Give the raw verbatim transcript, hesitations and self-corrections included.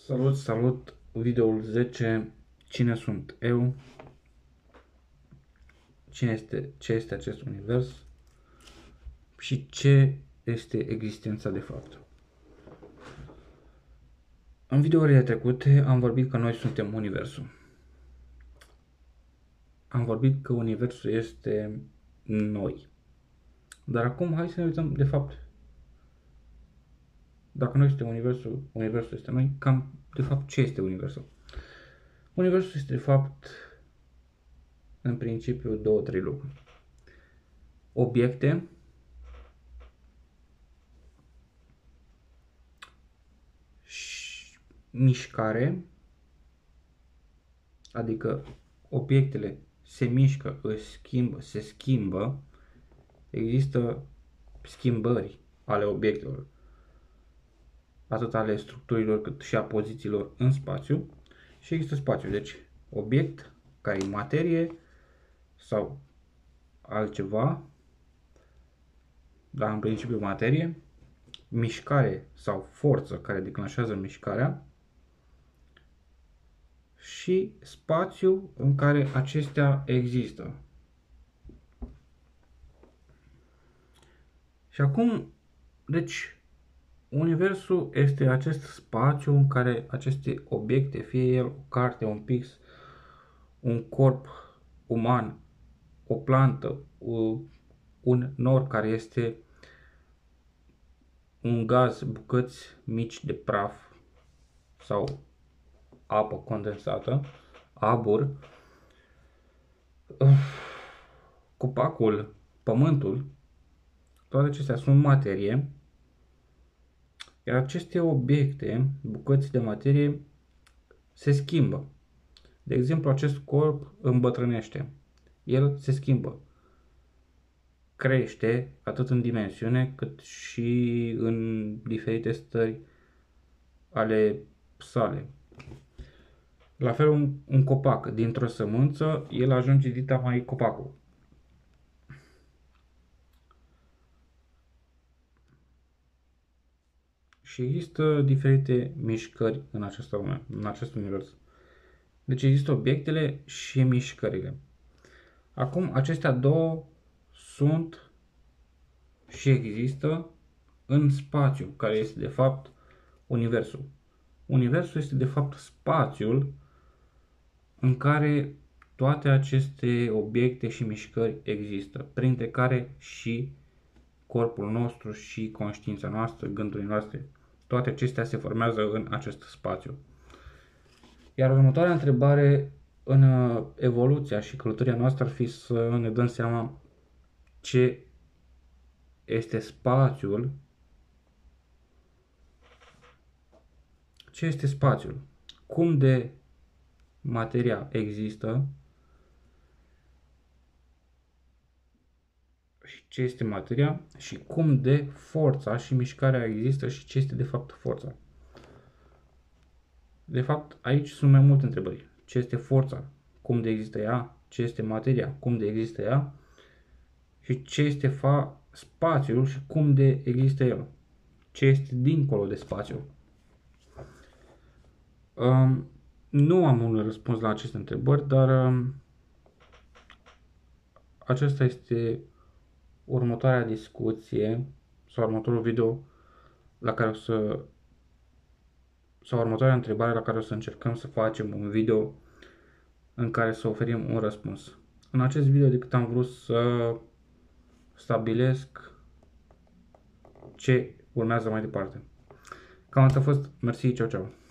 Salut, salut! Videoul zece. Cine sunt eu? Cine este, ce este acest univers? Și ce este existența de fapt? În videourile trecute am vorbit că noi suntem universul. Am vorbit că universul este noi. Dar acum hai să ne uităm de fapt. Dacă noi suntem universul, universul este noi, cam de fapt ce este universul? Universul este de fapt în principiu două, trei lucruri. Obiecte, și mișcare, adică obiectele se mișcă, își schimbă, se schimbă, există schimbări ale obiectelor, atât ale structurilor cât și a pozițiilor în spațiu, și există spațiu, deci obiect care e materie sau altceva, dar în principiu materie, mișcare sau forță care declanșează mișcarea și spațiu în care acestea există. Și acum, deci, universul este acest spațiu în care aceste obiecte, fie el o carte, un pix, un corp uman, o plantă, un nor care este un gaz, bucăți mici de praf sau apă condensată, abur, copacul, pământul, toate acestea sunt materie, iar aceste obiecte, bucăți de materie, se schimbă. De exemplu, acest corp îmbătrânește, el se schimbă, crește atât în dimensiune cât și în diferite stări ale sale. La fel un, un copac, dintr-o sămânță, el ajunge dita mai copacul. Și există diferite mișcări în această lume, în acest univers. Deci există obiectele și mișcările. Acum, acestea două sunt și există în spațiu, care este de fapt universul. Universul este de fapt spațiul în care toate aceste obiecte și mișcări există, printre care și corpul nostru și conștiința noastră, gândurile noastre. Toate acestea se formează în acest spațiu. Iar următoarea întrebare în evoluția și călătoria noastră ar fi să ne dăm seama ce este spațiul. Ce este spațiul? Cum de materia există și ce este materia și cum de forța și mișcarea există și ce este de fapt forța. De fapt, aici sunt mai multe întrebări. Ce este forța? Cum de există ea? Ce este materia? Cum de există ea? Și ce este fa spațiul și cum de există el? Ce este dincolo de spațiu? Um, nu am un răspuns la aceste întrebări, dar um, aceasta este următoarea discuție sau următorul video la care o să sau următoarea întrebare la care o să încercăm să facem un video în care să oferim un răspuns. În acest video decât am vrut să stabilesc ce urmează mai departe. Cam asta a fost. Mersi, ceau, ceau.